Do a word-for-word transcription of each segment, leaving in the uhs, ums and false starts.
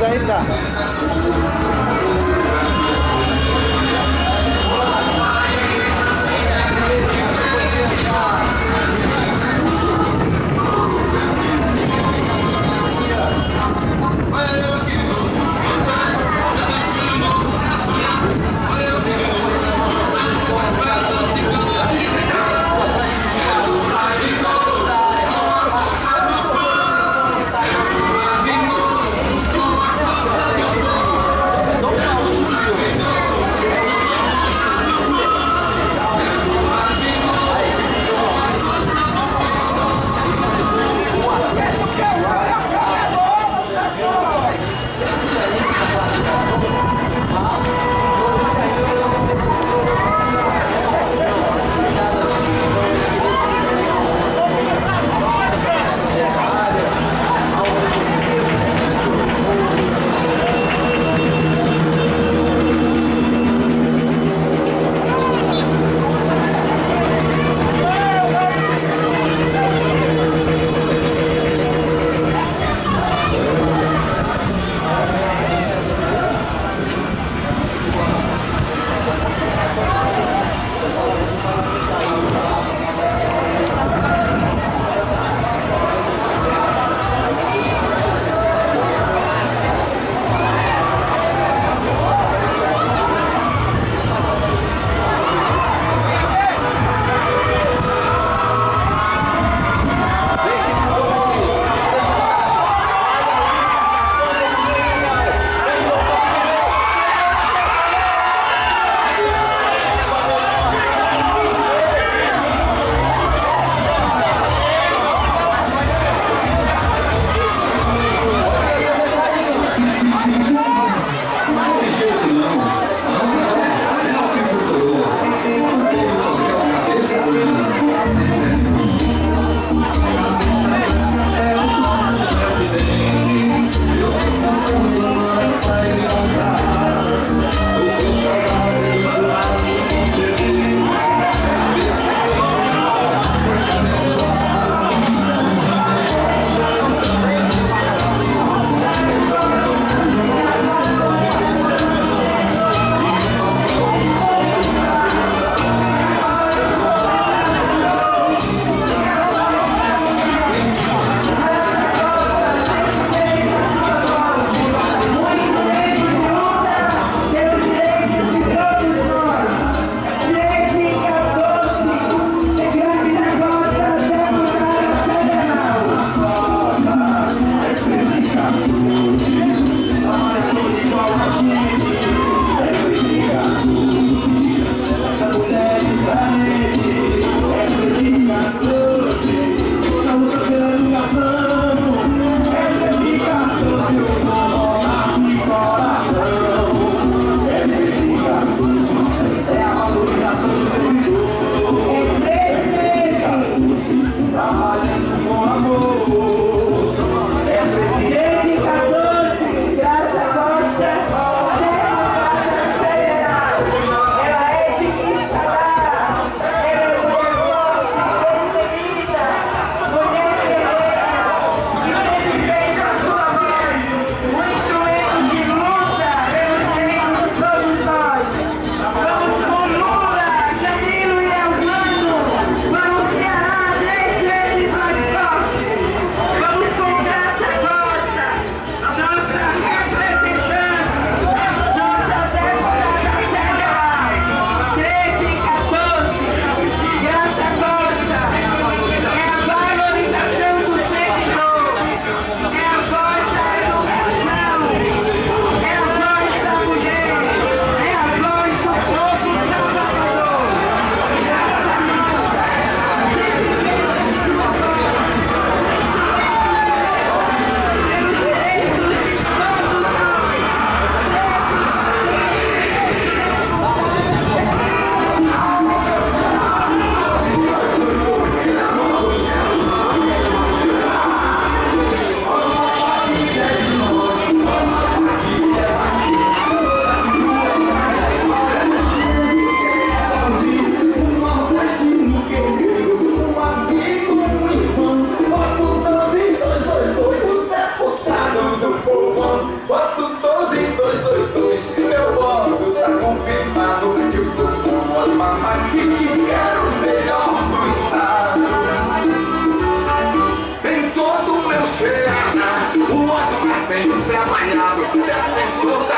aí, cara.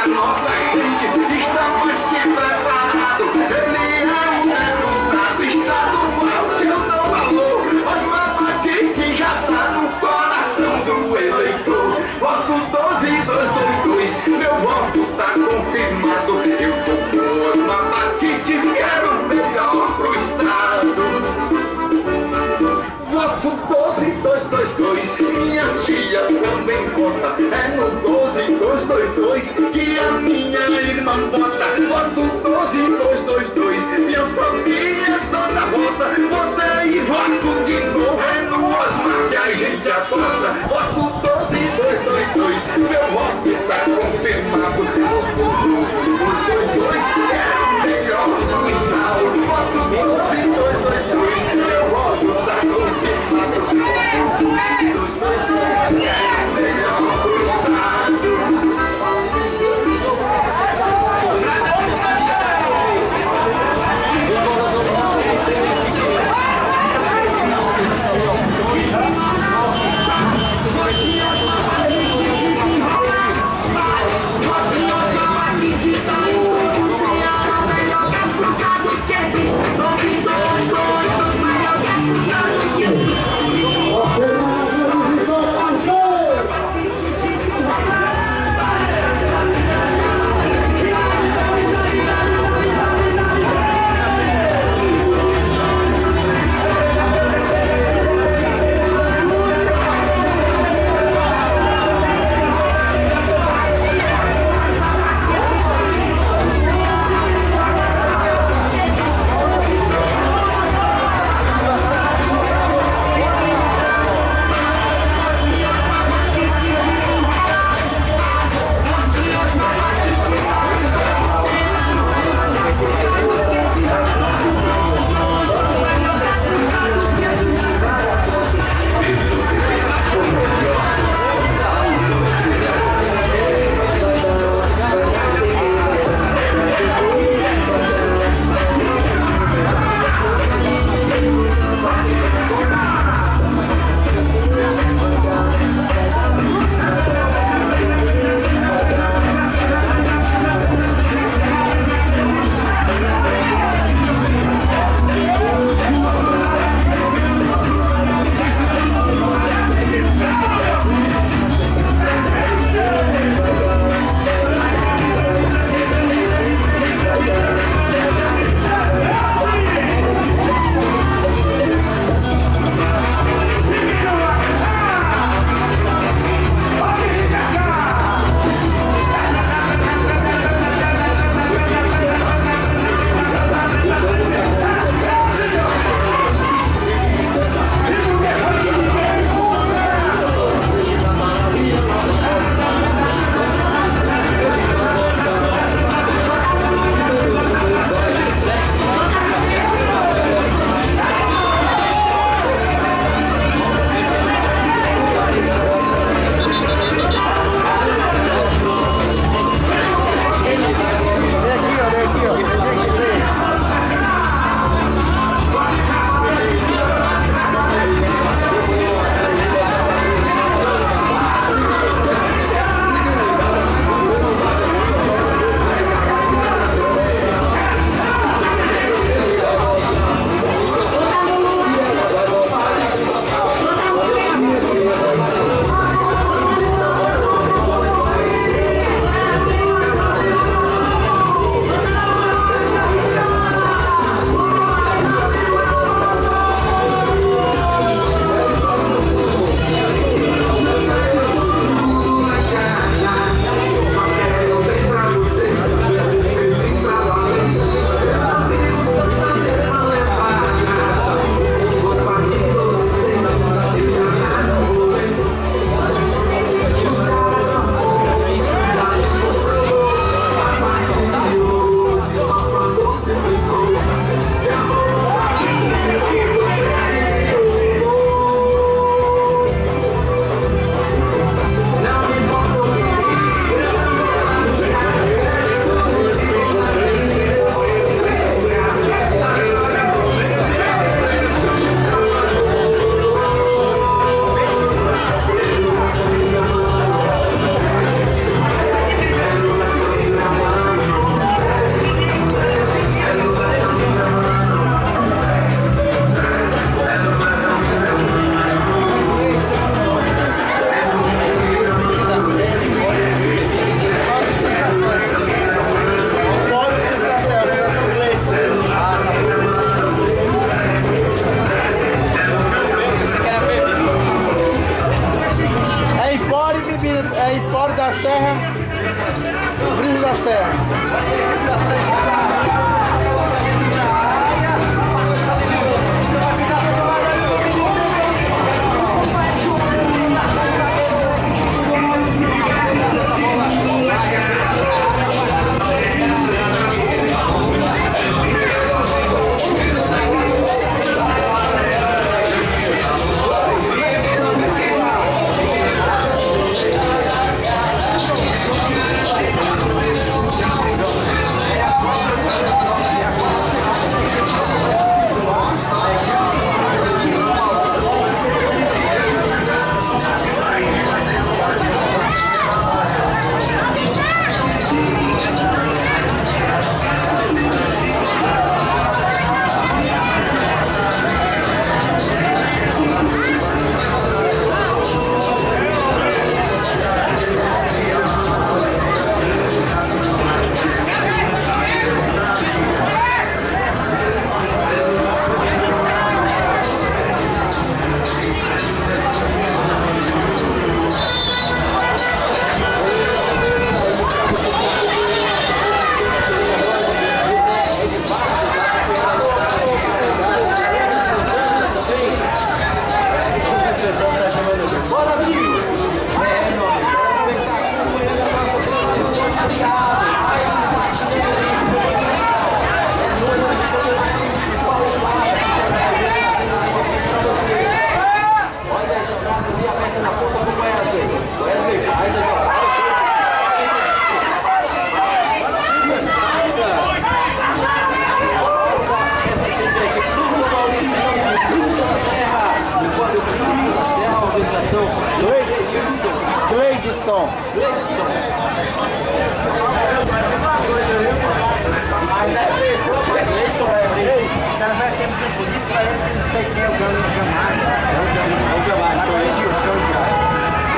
nossa gente está mais que preparado. Ele é um deputado estadual que eu dou valor. Osmar Marquete já tá no coração do eleitor. Voto doze, dois, dois, dois, meu voto tá confirmado. Eu tô com Osmar Marquete, quero o melhor pro estado. Voto doze, dois, dois, dois, minha tia também vota. É no doze, dois, dois, dois que a minha irmã vota. Voto doze, dois, dois, dois, minha família toda vota. Vota e voto de novo, é no Osmar que a gente aposta. Voto doze, dois, dois, dois, meu voto tá confirmado. Voto doze, dois, dois, dois, é o melhor do estado. Voto doze, dois, dois, dois, meu voto tá confirmado. Voto doze, dois, dois, dois, é o melhor do estado. Tá Serra. Gleidson. O cara vai ter que decidir pra ele, não sei quem é o Galo do Camaro. É o Camaro, foi isso que eu já.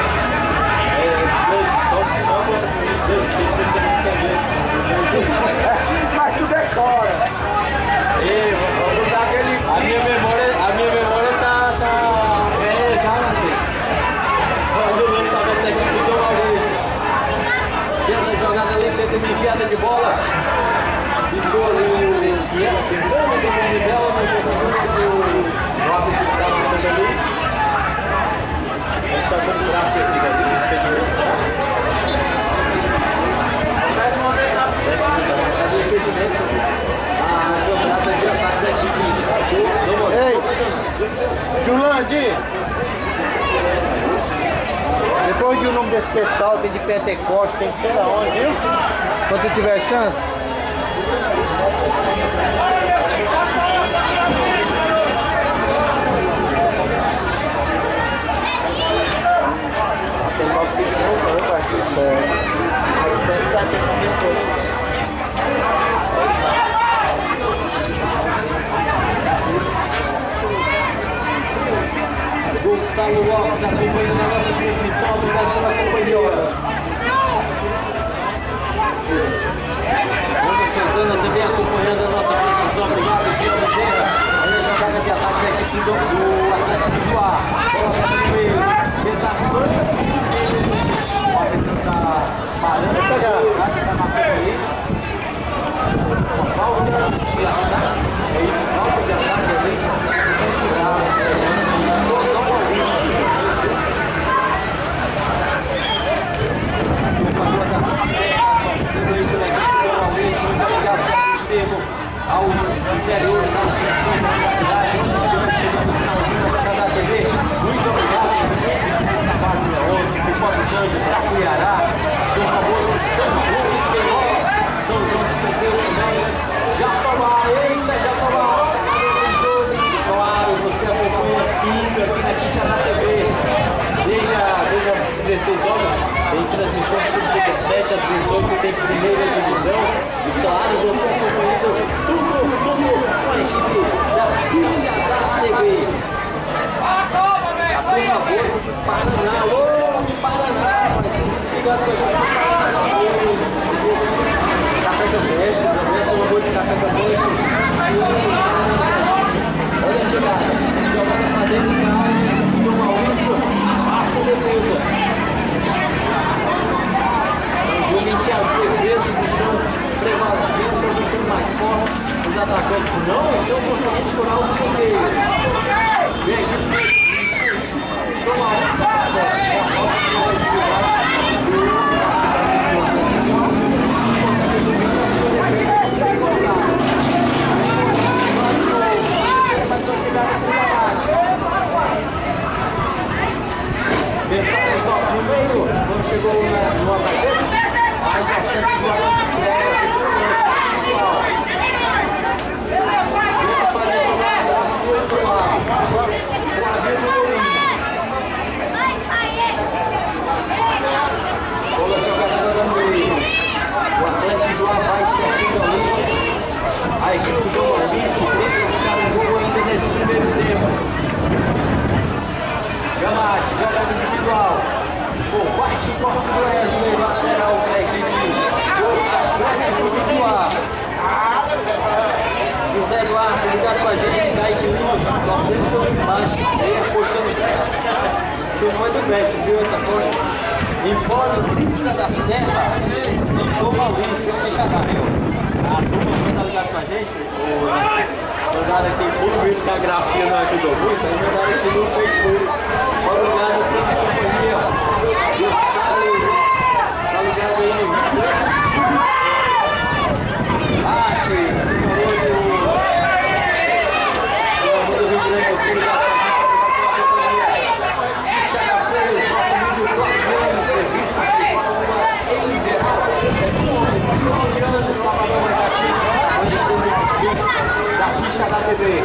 Mas tu decora. Ei, vou botar aquele. A minha memória, a minha memória tá, tá velha já, não sei. Quando eu sabe até que ficou Maurício. Dentro da jogada ali, tenta uma enfiada de bola. Ficou ali o Cielo, tentando o domínio dela, mas conseguiu fazer o Robin que estava mandando ali. Ele tá com o braço aqui, ali, impedimento, será? Vai no momento da cadê o impedimento? A jogada de ataque da equipe. Ei, Julandi, depois de o nome desse pessoal, tem de Pentecoste, tem que ser da onde, viu? Quando tiver chance. Tem nosso time não, eu acho que é. Aí sempre já tem começou. Gonçalo Lopes acompanhando a nossa transmissão do Brasil da Companhia. Ana Santana também acompanhando a nossa transmissão. Obrigado, Diego Bezerra. Olha a jogada de ataque da equipe do, do Atlético de Juá. Bola para no meio. Tentar lance. Olha, tá parando. Vai pegar. Tá marcando ali. Uma falta de ataque. É isso, falta de ataque ali. Aos interiores, aos sertões da cidade, chegando o sinalzinho da Xadá T V. Muito obrigado da base da Onça, Cipó dos Anjos, Tapuiará, do favor de São Lucas Queiroz, São João dos Pombeus também. Jatobá, eita Jatobá, sacador do jogo. Claro, você acompanha tudo aqui na Xadá T V. Desde, a, desde as dezesseis horas, tem transmissão do sub dezessete, às dezoito tem primeira divisão. E claro, você acompanhando tudo, tudo com a equipe da Xadá T V. A turma boa do Paraná, ô do Paraná, mas obrigado pelo Café Campestre, também, turma boa de Café Campestre. Olha a chegada, jogada pra dentro da área do Maurício, afasta a defesa. É um jogo em que as defesas estão Gabriel Lima. A equipe do Maurício tenta achar um gol ainda nesse primeiro tempo. Gamate, jogada individual. Por baixo corte do Wesley, lateral para a equipe do Atlético do Iguá. José Eduardo ligado com a gente, Kaique Lima, torcendo pelo empate, e apostando no seu mãe do Betis, viu essa aposta? Embora Brisa da Serra e com Maurício, deixa dar, viu? A turma que está ligado com a gente, mandaram aqui por vídeo que a grafia não ajudou muito, aí mandaram aqui no Facebook. Obrigado pela companhia, e o Salo, tá ligado aí no vídeo. Arte, da ficha da T V.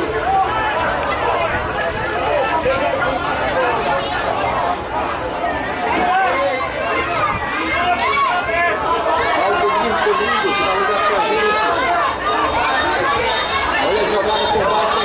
Olha a jogada por baixo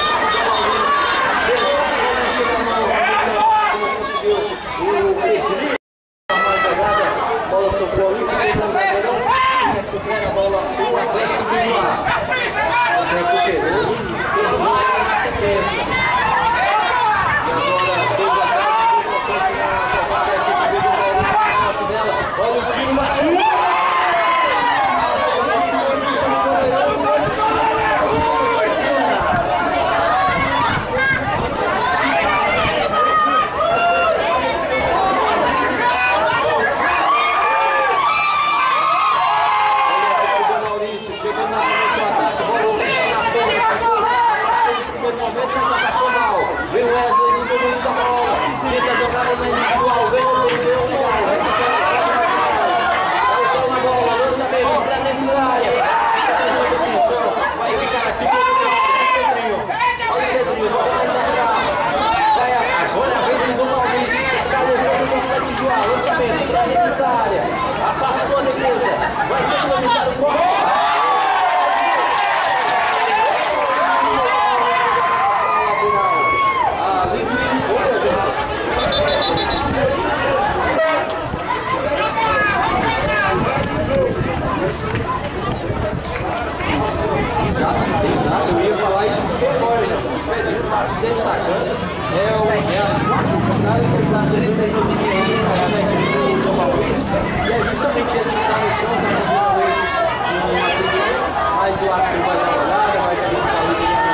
aqui. Bola tocou ali, fez a zagueirão, recupera a bola o Atlético do Iguá. Se recuperou, todo mundo na sequência. E agora teve a cara de sequência na jogada aqui do Maurício dela. Olha o tiro, Matinho! Vem Wesley no domínio da bola, tenta a jogada na individual, ganhou, perdeu, voltou na bola, lançamento para dentro da área, vai ficar aqui o Pedrinho, olha o Pedrinho, joga mais atrás, vai agora a vez do Maurício, está levando o Atlético de Iguá, lançamento para dentro da área, afastou a defesa, vai ter que dominar o corpo. Exato, eu ia falar isso agora, já se destacando. É o cara que está tendo o São Maurício, e é justamente ele que está no chão, mas o árbitro vai dar uma olhada, vai dar uma olhada.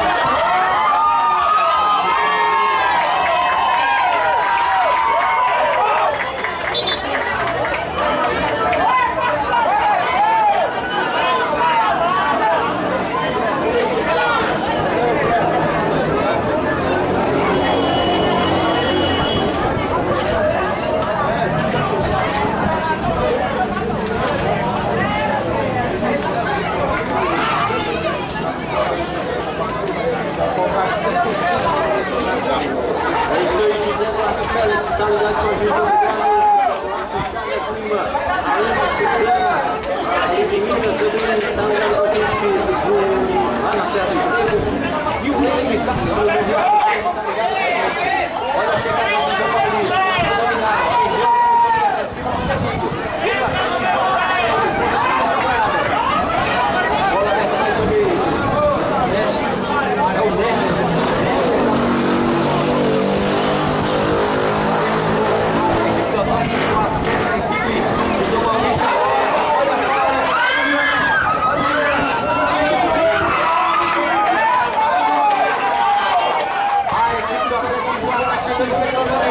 É isso aí, José Eduardo Félix, está ligado com a gente, obrigado, Chagas Lima, a Lima Suprema, a Redemina, todo mundo está ligado com a gente, lá na Serra do Estado, Silvio Carlos, olha a chegada do Maurício, bola aberta mais uma vez, é o Neto. A equipe da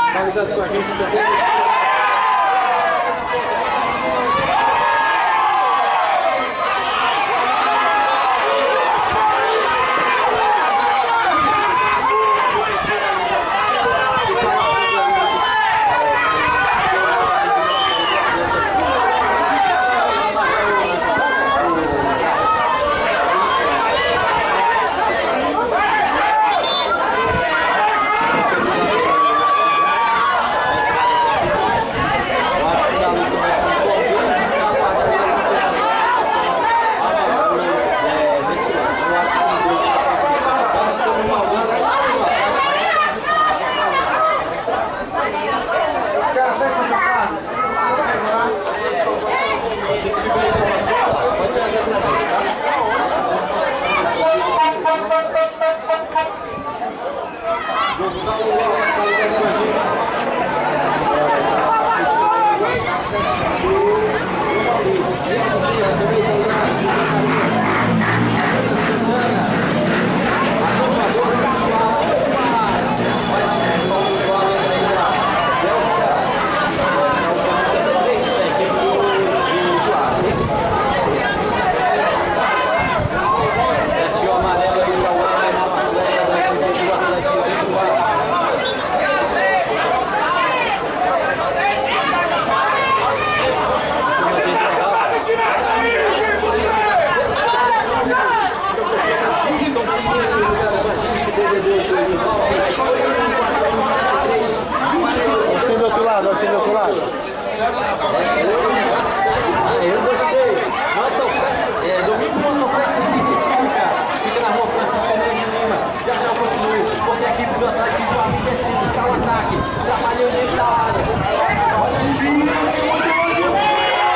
Tá ligado com a gente também. Eu gostei. Motopeça, é, domingo Motopeça Científica. Fica na rua Francisco Fernandes de Lima. Já já eu continuo, porque a equipe do Atlético de Joinville precisa dar o ataque. Trabalhando dentro da área. Olha o tiro, de muito longe.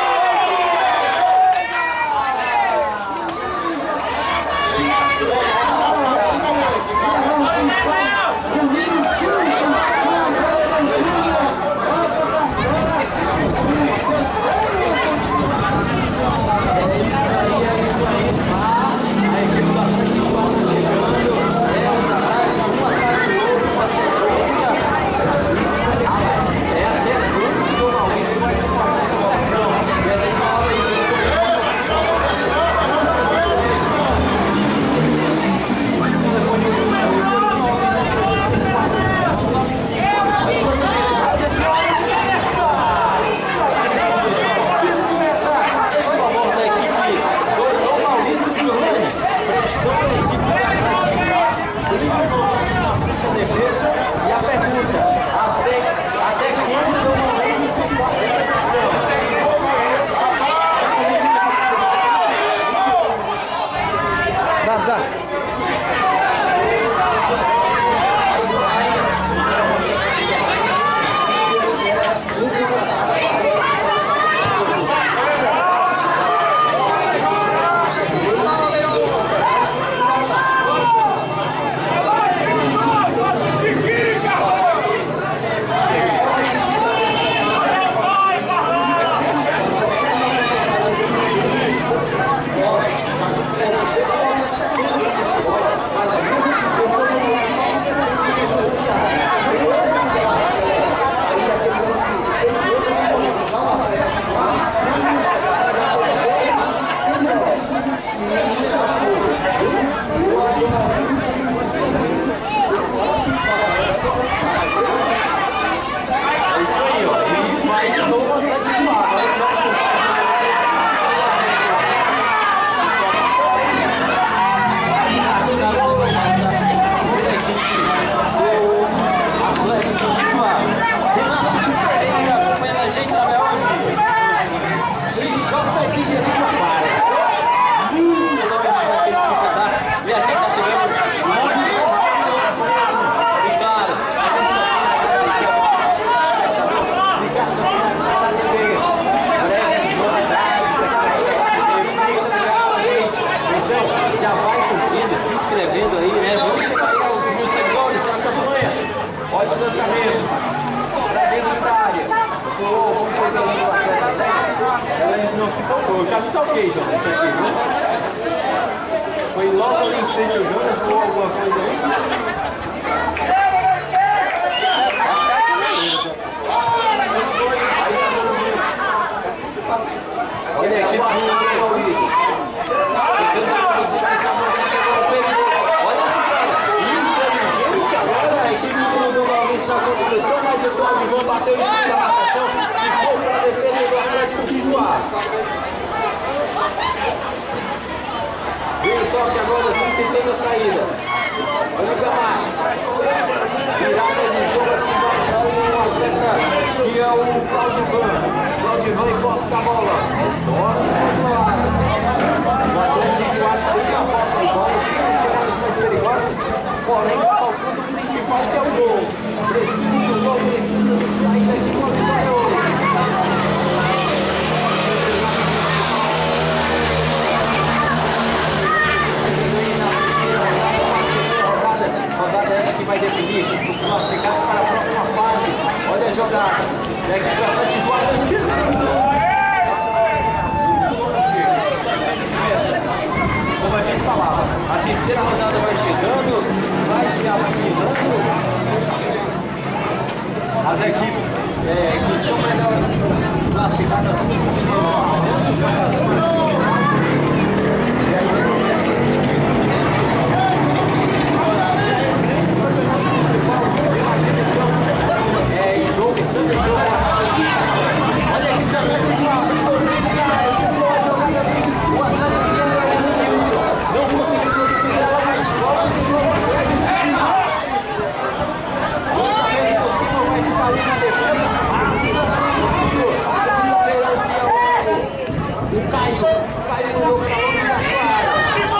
Não se soltou, eu já me toquei, Jonas, isso aqui, né? Foi logo ali em frente ao Jonas, ou alguma coisa ali? equipe do Maurício. Olha a jogada. Inteligente agora a equipe do Maurício na construção, mas o Claudio bateu em cima da marcação e foi para a defesa do Atlético de Joá. Vem o toque agora, tentando a saída. Olha o Camacho. Virada de jogo aqui embaixo. O atleta que é o Claudio Van. Claudio Van encosta a bola. Retorna para o ar. O atleta de Joás tem a posse de bola. Tem chegadas mais perigosas. Porém, está faltando o principal que é o gol. Precisa do gol, precisa de sair daqui com a vitória hoje. Rodada essa que vai definir os classificados para a próxima fase. Olha a jogada. E aqui para a frente, João. Como a gente falava, a terceira rodada vai chegando, vai se afinando. As equipes é, que estão melhores classificadas nas últimas e aí começa é em jogo, estando em jogo. Olha esse cara de o Atlético que era o Nilson. Não conseguiu produzir ela mais forte. Lançamento por cima, vai ficar ali na defesa. O Caio, Caio no jogo para longe da sua área.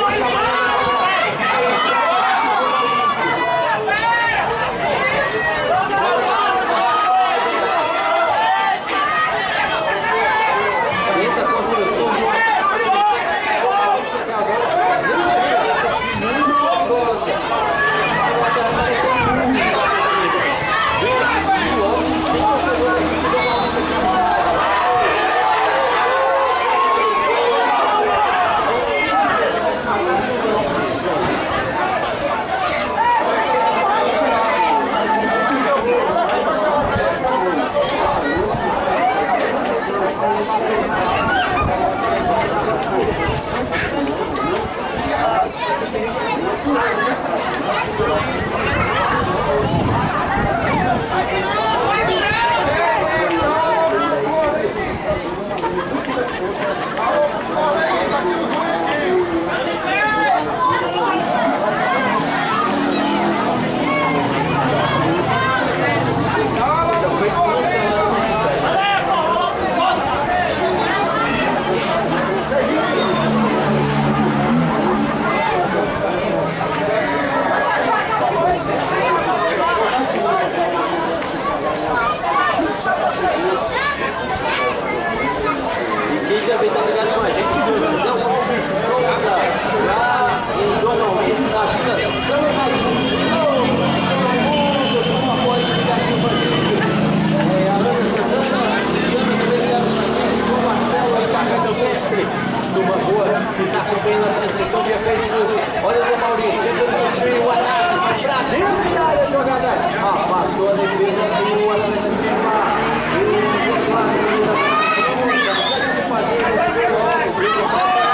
Numa boa, que está acompanhando a transmissão via Facebook. Olha o Maurício, tentando construir o ataque para dentro da área, jogada. Afastou a defesa do Atlético de Joá. Isso, claro, fazer esse jogo.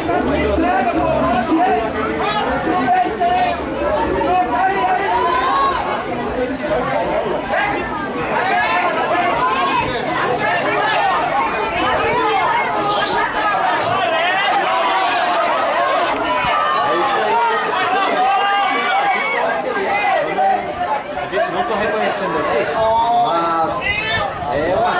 Não tô reconhecendo aqui, mas é uma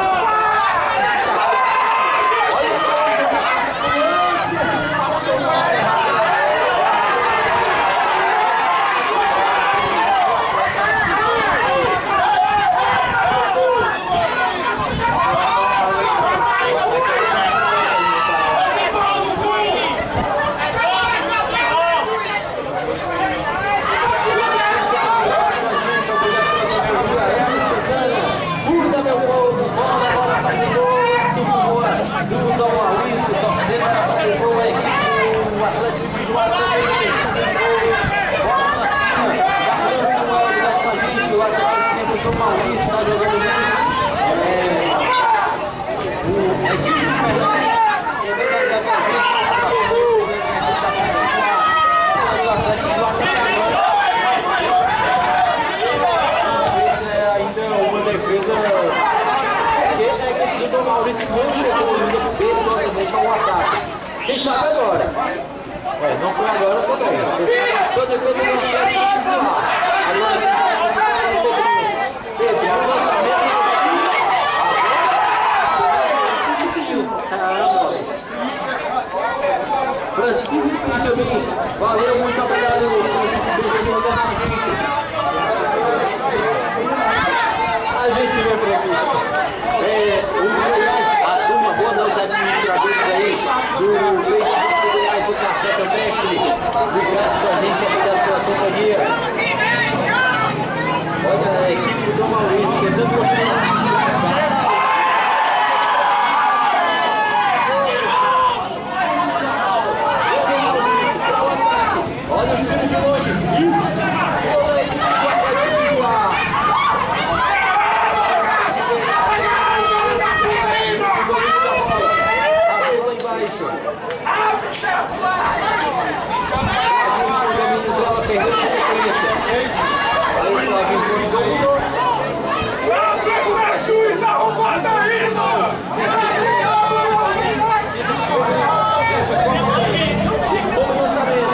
o Maurício está jogando bem. A equipe do Fernandes quebrando a linha da gente, ainda uma defesa que a equipe do Maurício não chegou ainda perigosamente ao ataque. Quem sabe agora? Ué, não foi agora também. Toda a defesa não quer continuar. Agora Francisco Benjamin, valeu, muito obrigado, Francisco Benjamin, com a gente. A gente se vê por aqui. É, o Goiás, uma boa noite aos administradores aí do Facebook do Goiás, do Café Campestre. Obrigado com a gente, obrigado pela companhia. Olha a equipe do Maurício, tentando continuar. Olha o time de longe. Olha a equipe do Atlético. A bola embaixo. Perdeu a sequência. Aí o Flavinho improvisou. Juiz arrumado aí, mano! Bom lançamento.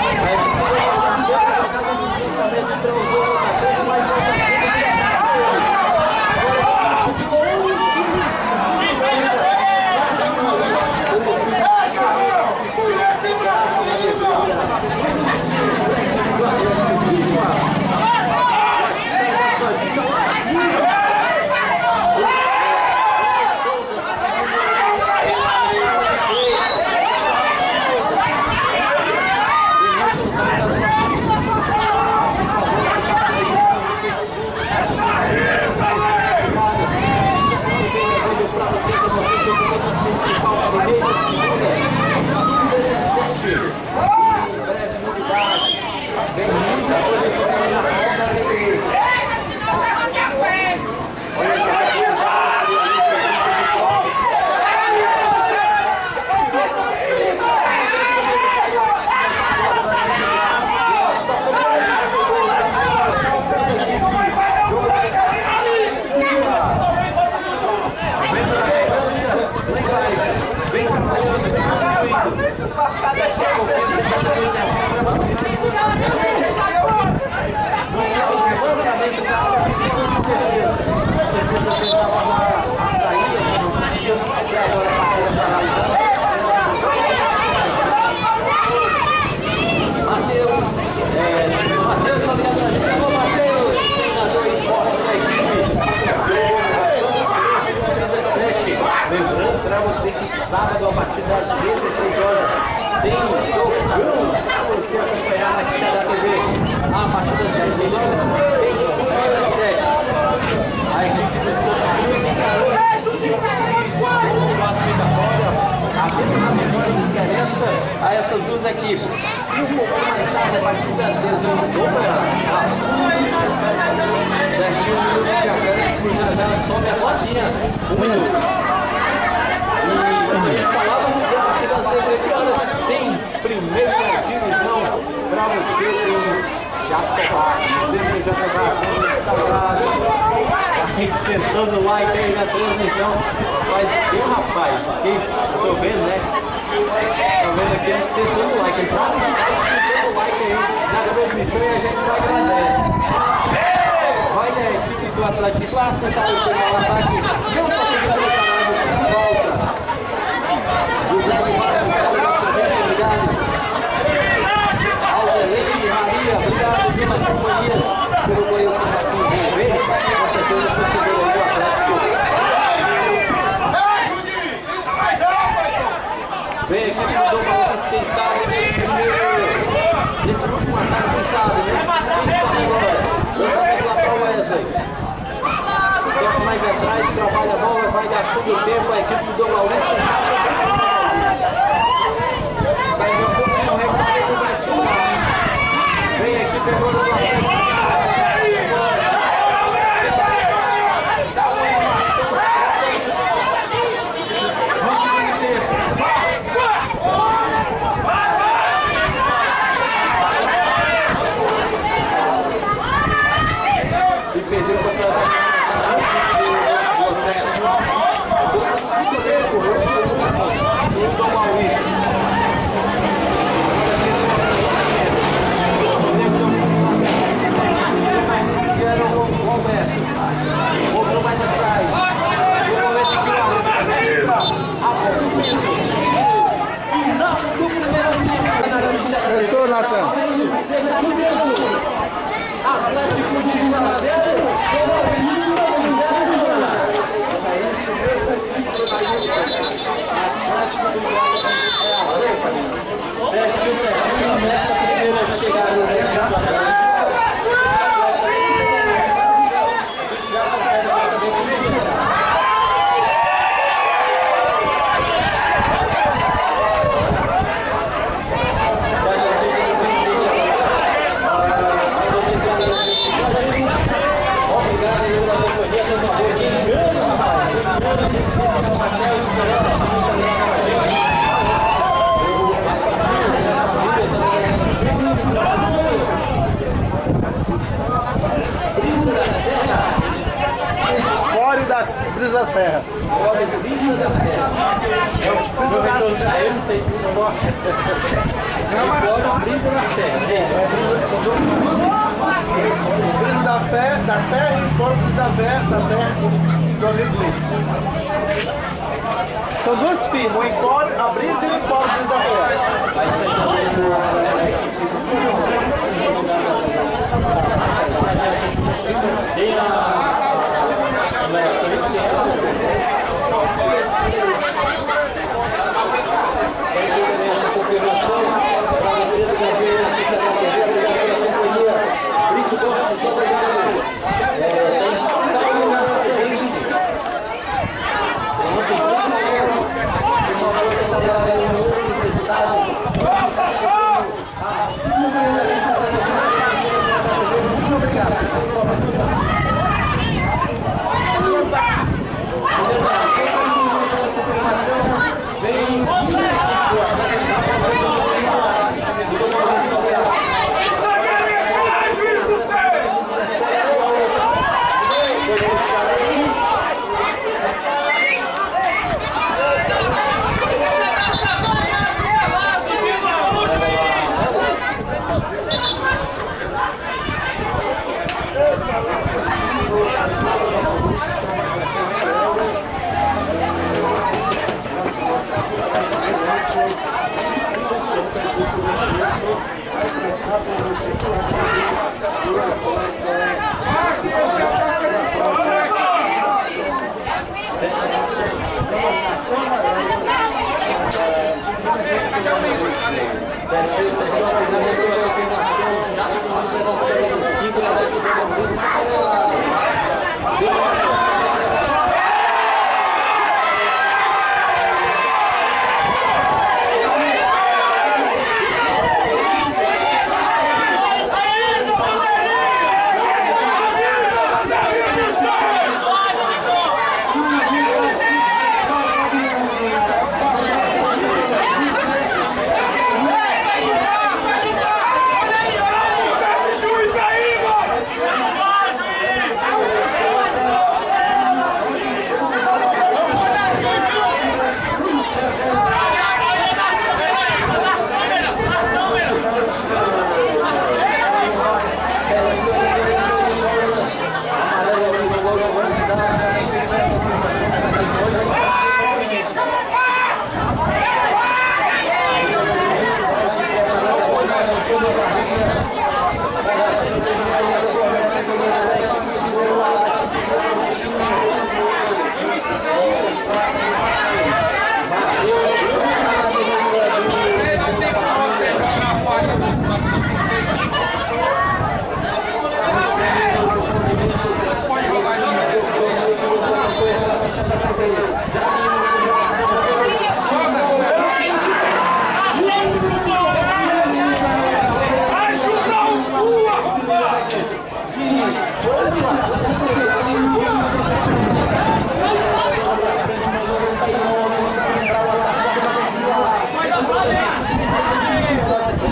Sábado, a partir das dezesseis horas, tem um show para você acompanhar aqui da T V. A partir das dezesseis horas, tem cinco às sete. A equipe do Santa Cruz encarou como classificatória. Apenas a vitória que interessa a essas duas equipes. E um pouco mais tarde, a partir das dezoito horas, certinho, um minuto de acréscimo, já já sobe a rodinha. Um minuto. E a gente falava no tempo das dezoito horas. Jatobá, Cícero Jatobá, sagrado. A gente sentando o like aí na transmissão. Faz bem, rapaz. Aqui, tô vendo, né? Tô vendo aqui, sentando o like. Entrando no like, sentando o like aí na transmissão e a gente só agradece. Vai, né, equipe do Atlético lá, tentar o seu ataque. Não conseguiu colocar nada. Volta. José de Vargas, obrigado. Aldelene Maria, obrigado pela companhia, pelo banho que está se envolvendo. Com certeza o torcedor aí do Atlético. Vem aqui pro Dom Maurício, quem sabe nesse primeiro, nesse último ataque, quem sabe, né? Quem sabe agora? Lançamento lá para o Wesley. Tempo mais atrás, trabalha a bola, vai gastando o tempo, a equipe do Dom Maurício. Vai gastando o recado mais claro. Vem aqui, pegou no Atlético. Perdeu o contra-ataque. O Dom Maurício. Vieram o Alberto. Voltou mais atrás. O momento em que o Alberto a pouco centro. Final do primeiro tempo. Começou, Natan. Atlético de Juazeiro, nessa primeira chegada Empório das Brisas Serra. Brisa da Serra. Brisa da Serra. Eu não sei se você gosta. Brisa da Serra. Brisa da Fé, da Serra e Empório Brisa da Fé, da Serra do amigo Luiz. São duas firmas, o Empório, a Brisa e o Empório Brisa da Serra. Vai ser tem a essa confirmação para você que vai ver aqui essa companhia. Brito Borges, obrigado. Tem cinco na gente. Uma outra trabalhada em outros estados. Muito obrigado. Essa confirmação vem Juiz!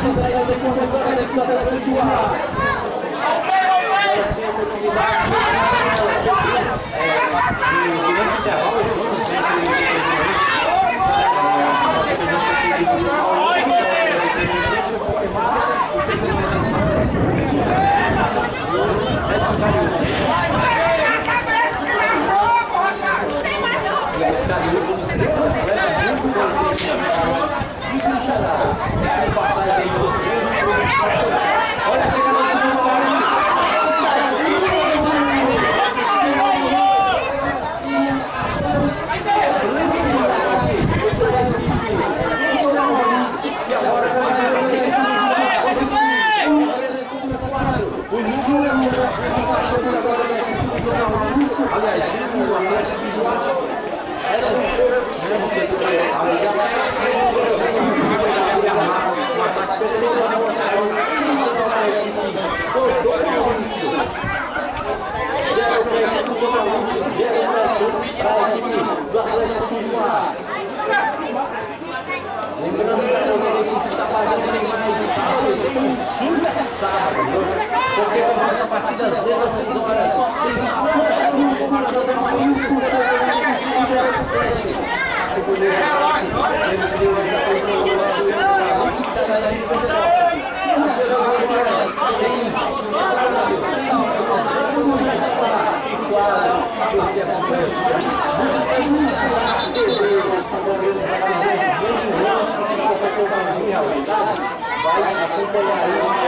Lembrando para você que esse sábado tem mais sábado, tem um super sábado, porque começa a partir das dezesseis horas, tem super sábado, tem mais super sábado. Vai acompanhar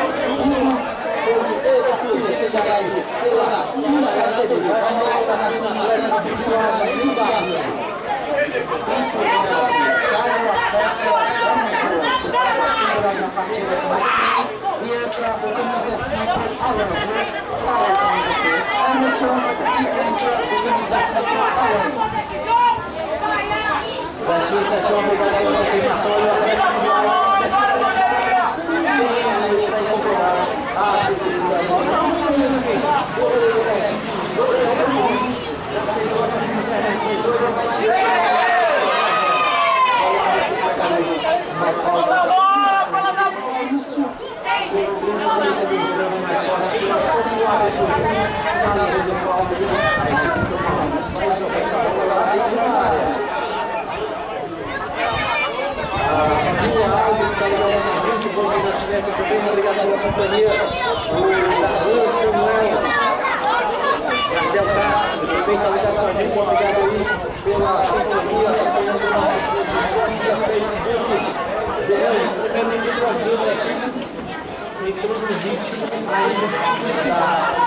obrigado pela companhia. O Samuel, Del Castro, também está ligado com a gente. Obrigado aí pela companhia, acompanhando nossas transmissões via Facebook. Primeiro nível para as duas equipes, introduzir ainda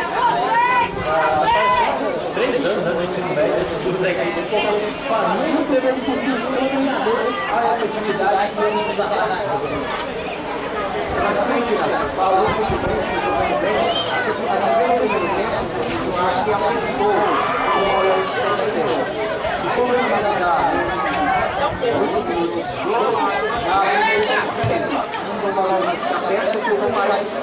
três anos no ensino médio, essas duas equipes faz muito tempo que se treinador a efetividade que eles nos ataques. Exatamente, vocês falam muito bem, vocês bem, vocês fazem bem o primeiro tempo, aqui é muito pouco, como eles estão fazendo. Se formos analisar oito minutos de jogo, já é muito diferente. Um vou falar mais aberto, outro vou falar mais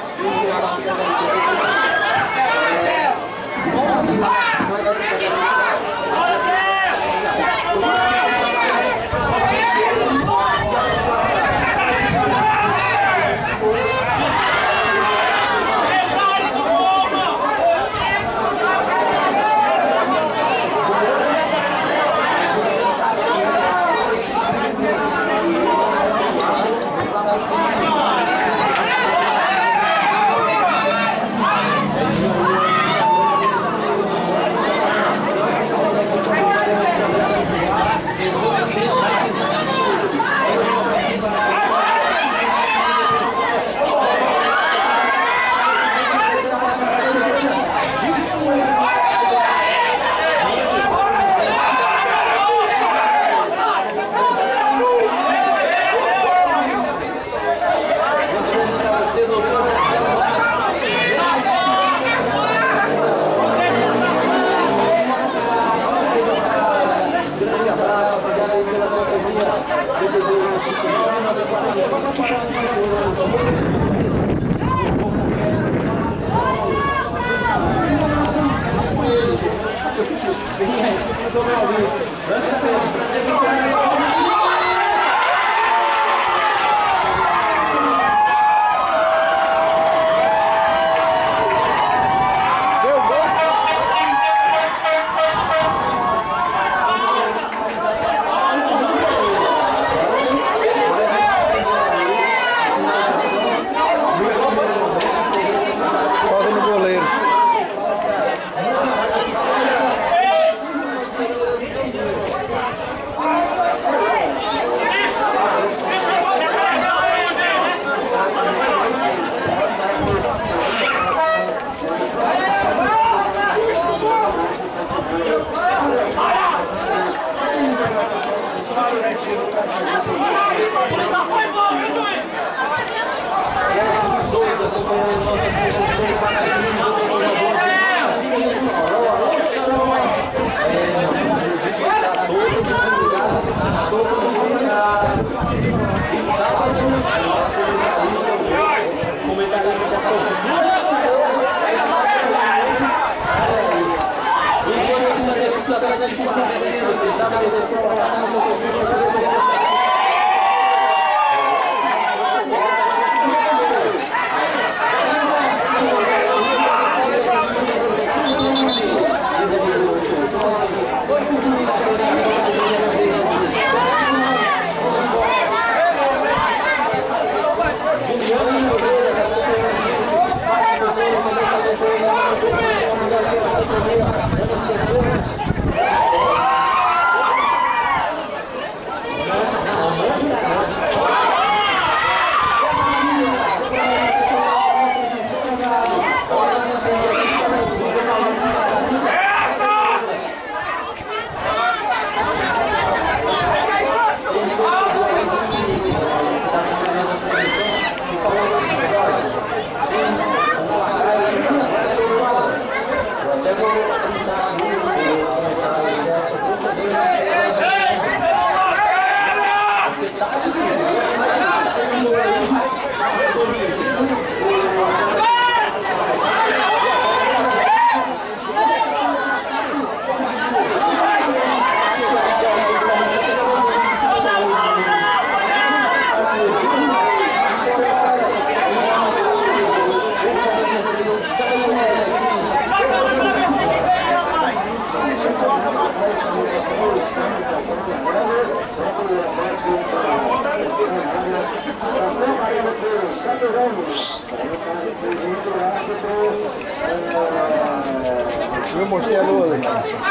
Eu mostrei a lua ali.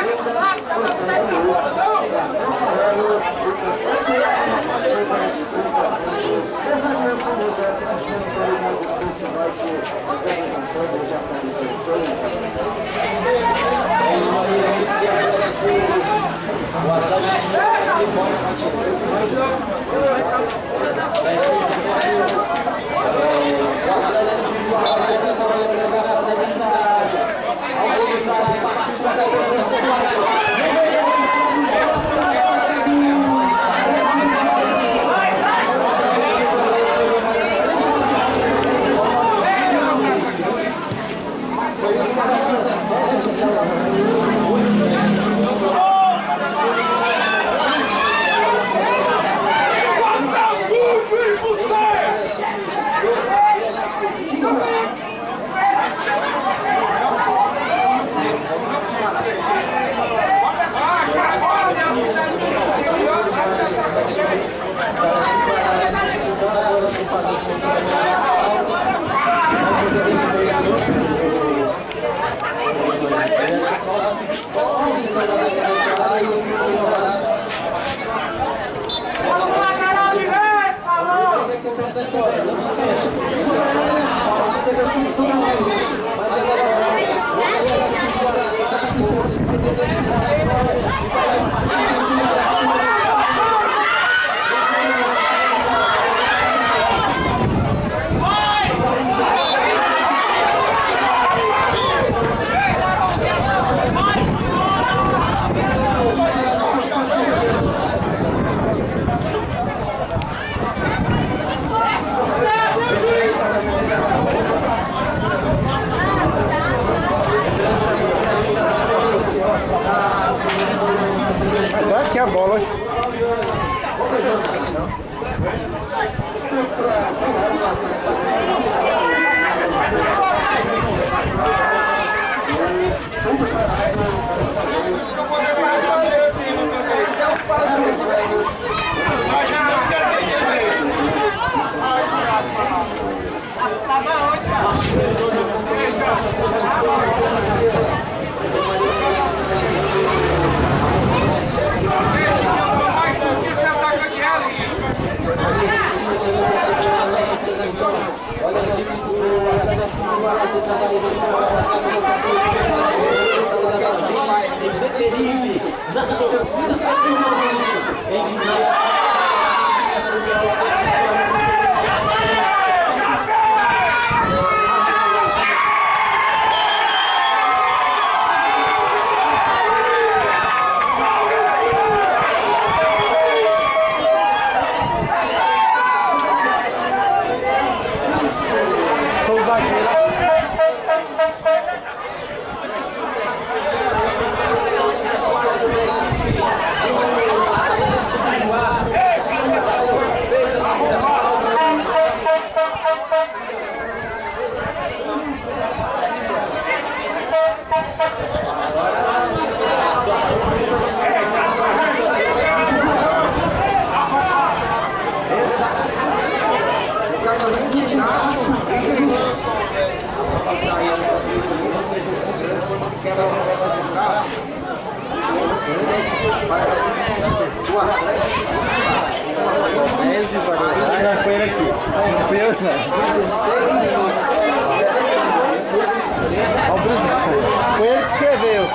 Aqui a bola. Não, foi ele aqui. Não fui eu, não. Ó, o Bruce. Foi ele que escreveu.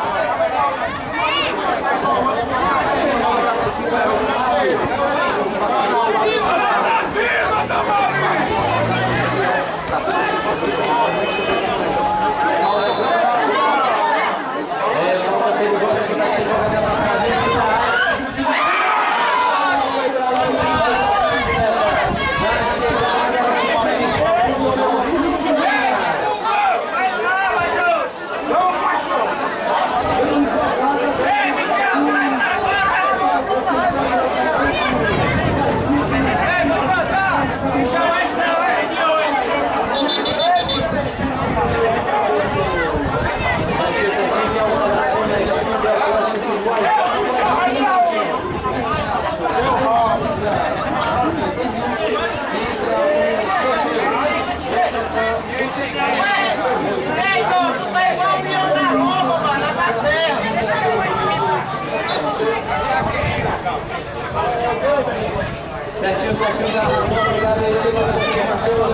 Certinho, certinho, garração, obrigado aí pela informação,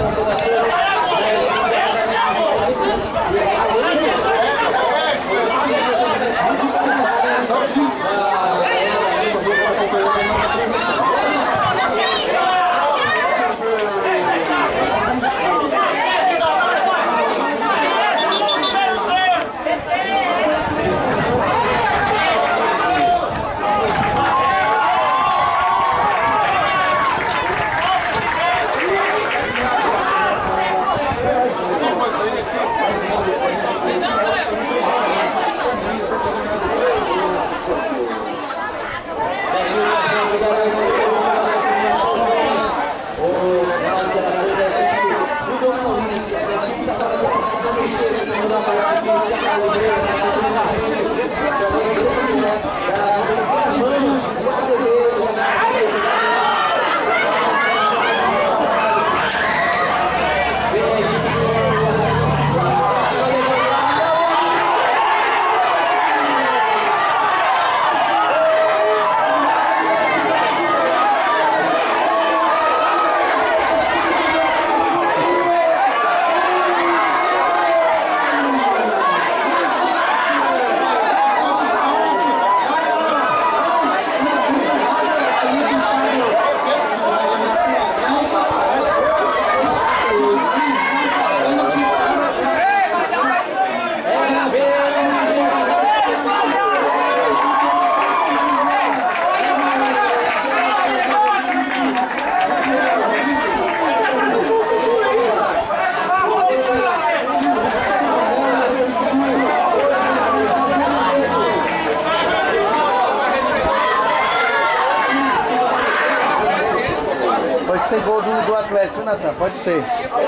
Pode ser gol do, do Atlético, Natan, pode ser.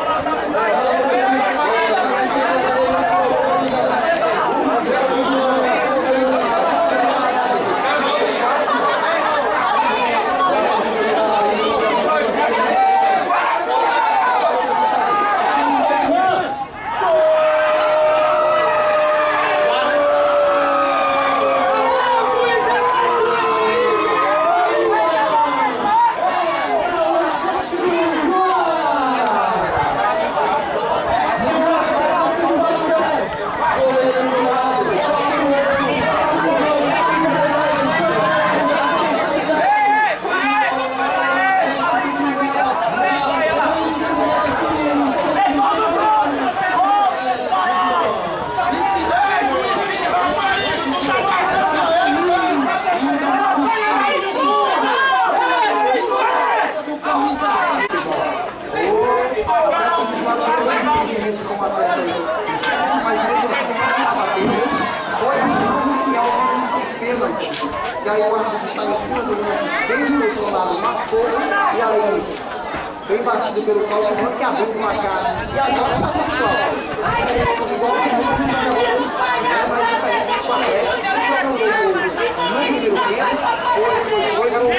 E aí o árbitro está em cima do lance, bem direcionado, marcou, e aí, bem batido pelo Paulo, que abriu o placar. E agora está sendo igual. Igual que a gente não vai mas diferente do Atlético, no primeiro tempo, foi, foi, foi, era o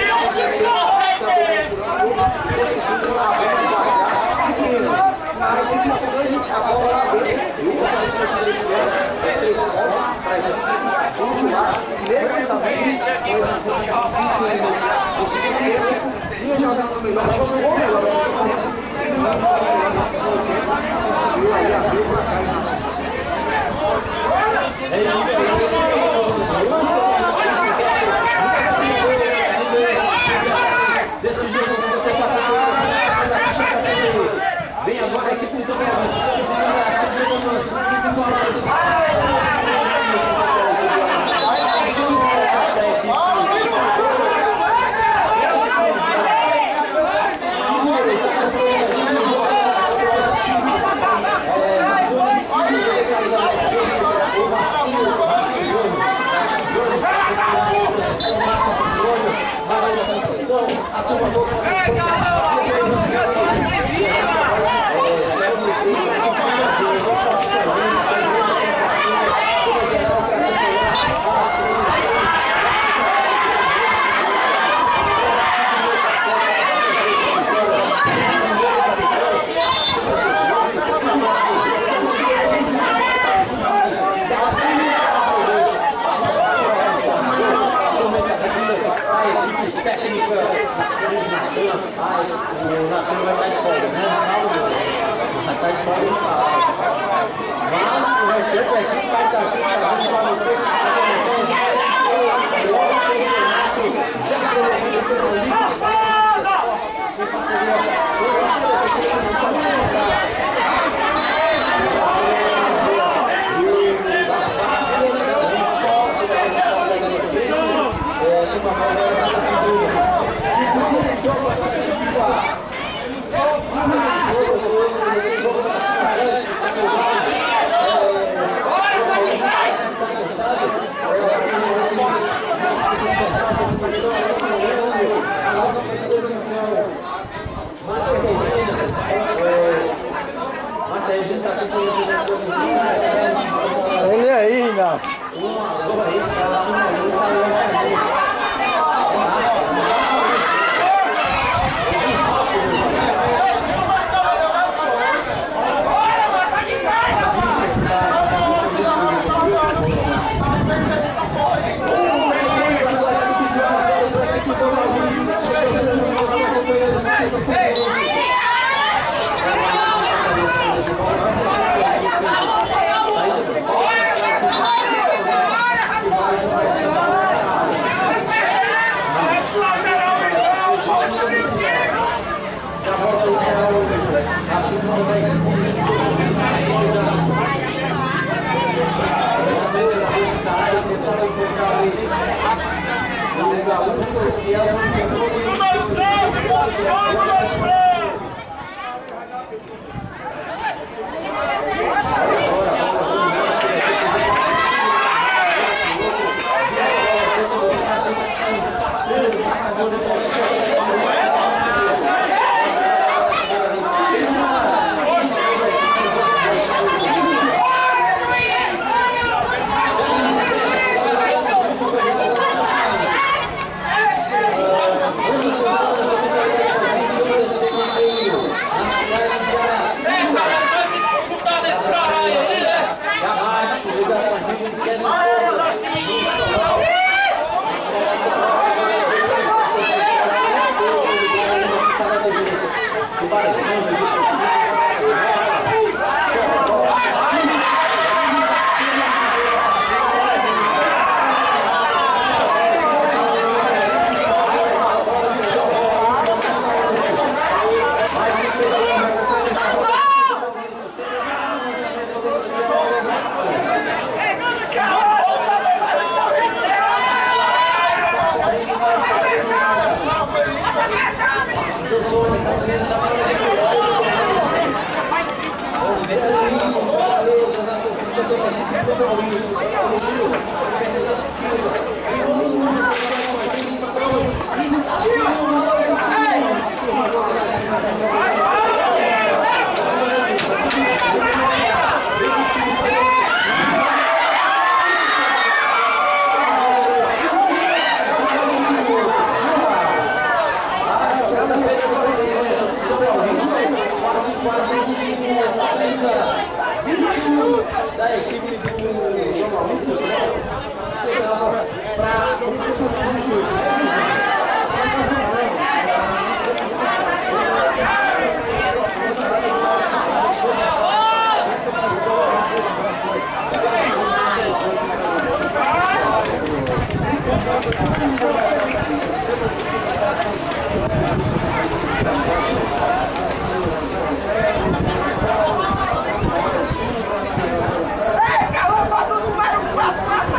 conseguindo uma bola de placar pequeno. Mas esse jogador, a gente, a bola lá dele, e o cara que nós tivemos as três pontos, para a gente continuar, nessa vez, vinha jogando melhor, jogou melhor, conseguiu aí abrir o placar e é isso vem agora a equipe do Goiás, a gente vai estar aqui fazendo para você as emoções. Ele aí, Inácio. Número treze, posição da equipe do João Maurício para Ei, calma, bota o número quatro.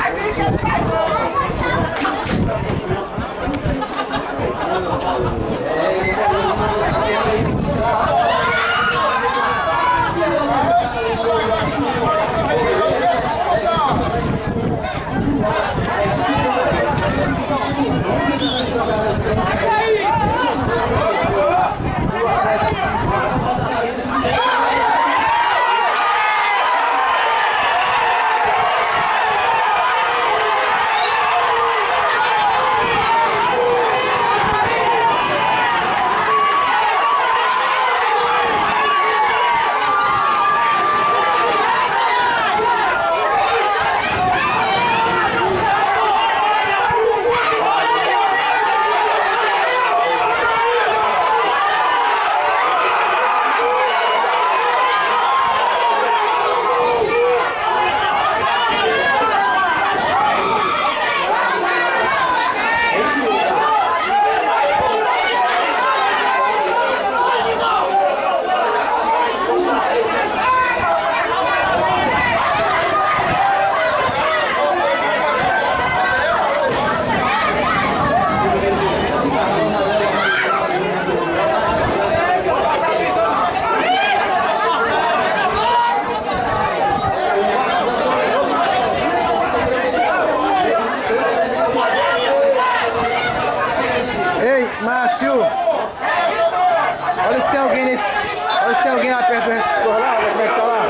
se tem alguém lá perto do restaurante, lá, como é que tá lá?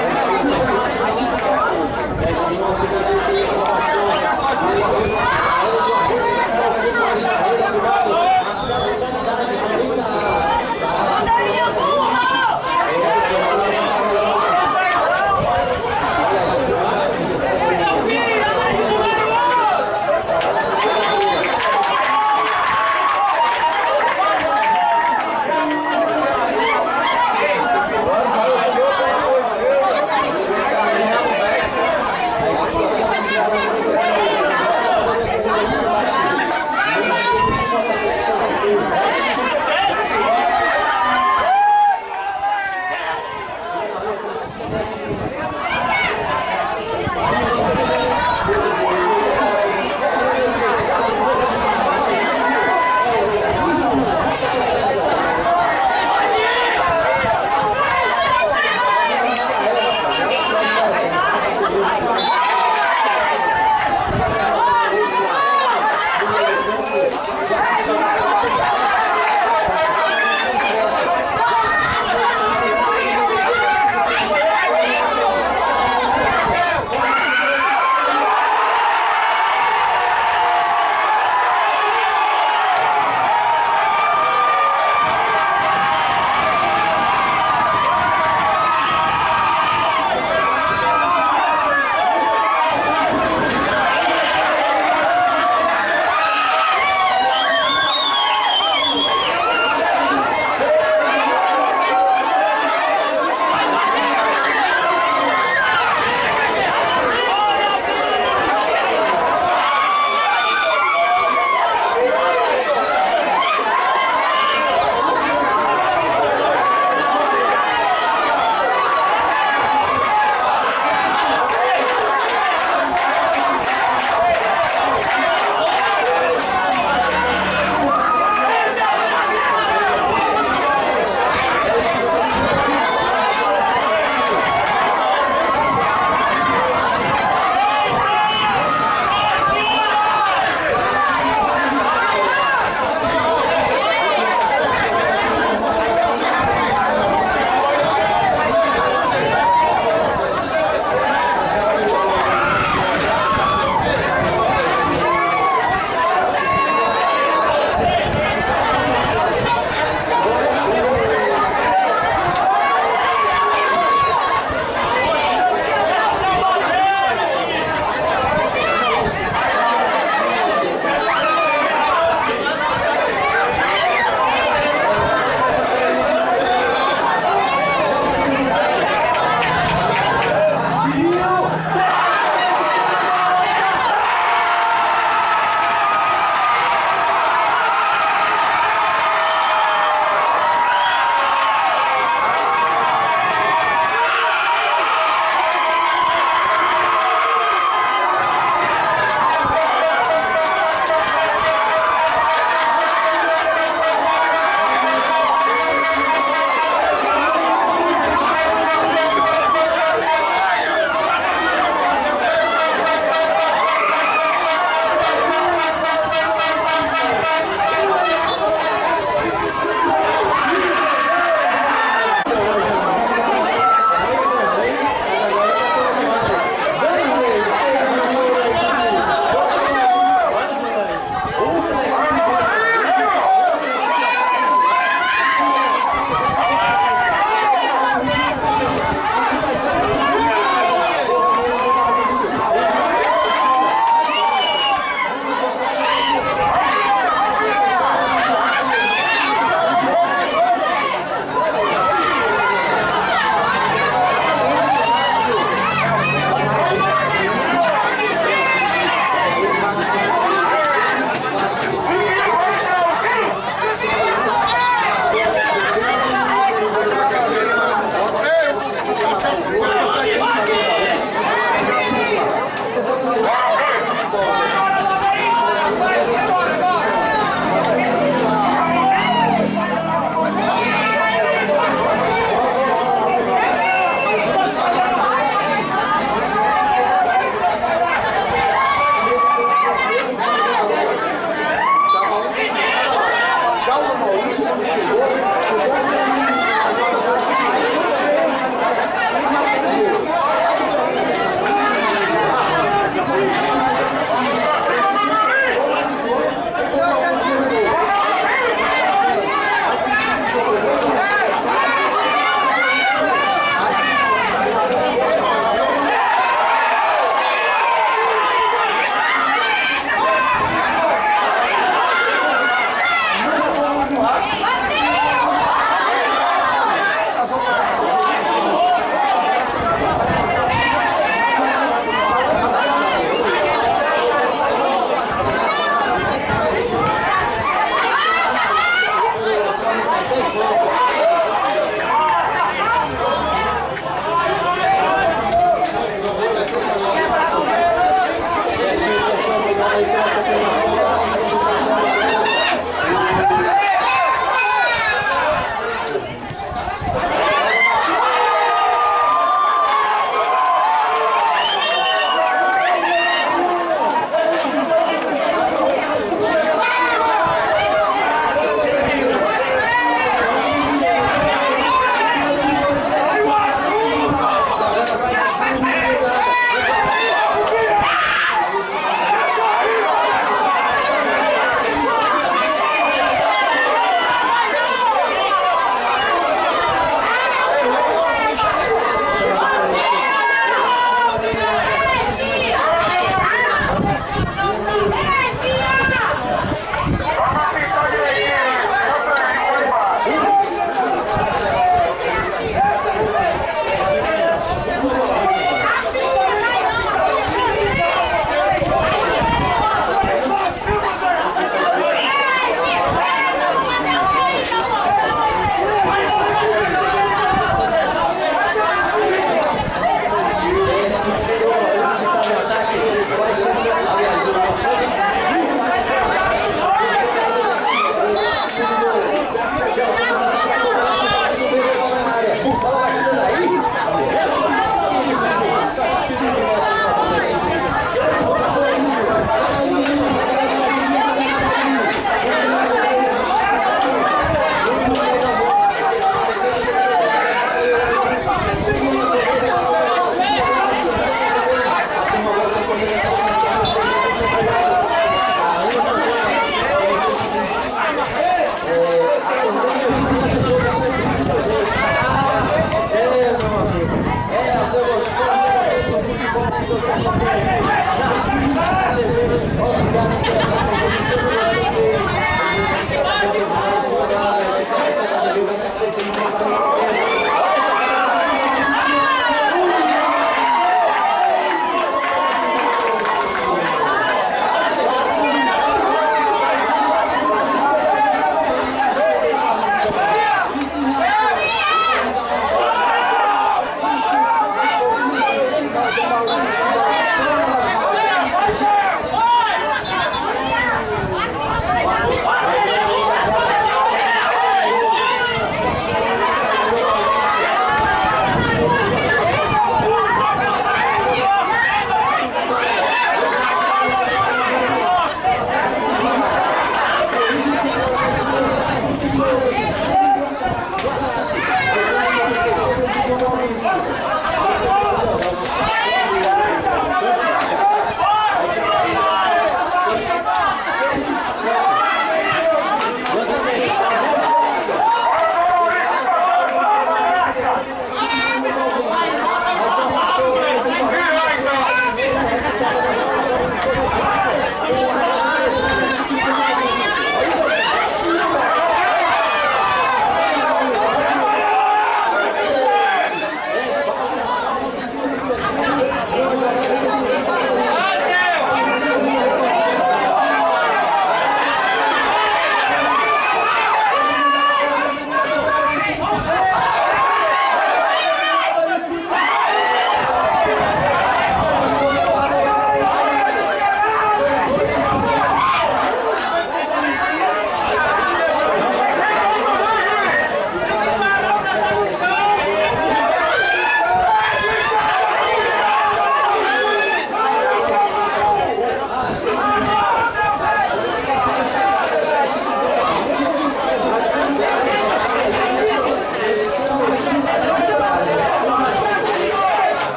Thank you.